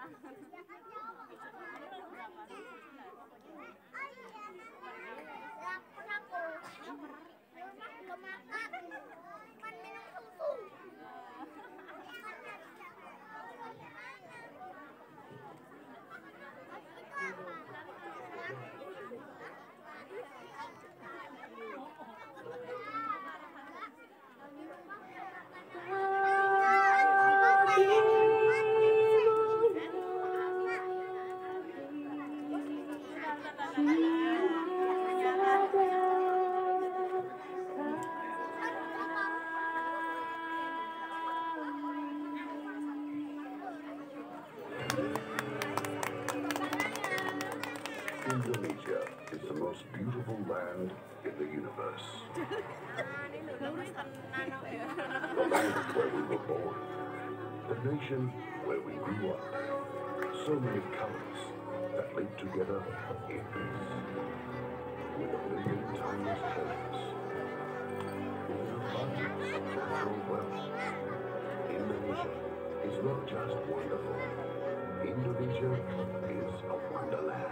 Indonesia is the most beautiful land in the universe. The land where we were born. The nation where we grew up. So many colors that link together in peace. With a million timeless treasures. With an abundance of natural wealth. Indonesia is not just wonderful. Indonesia is a wonderland.